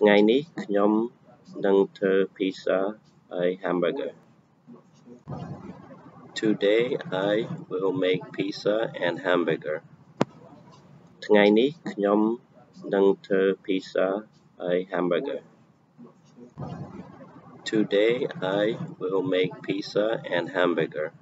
ថ្ងៃនេះខ្ញុំនឹងធ្វើ pizza ហើយ hamburger. Today I will make pizza and hamburger. ថ្ងៃនេះខ្ញុំនឹងធ្វើ pizza ហើយ hamburger. Today I will make pizza and hamburger.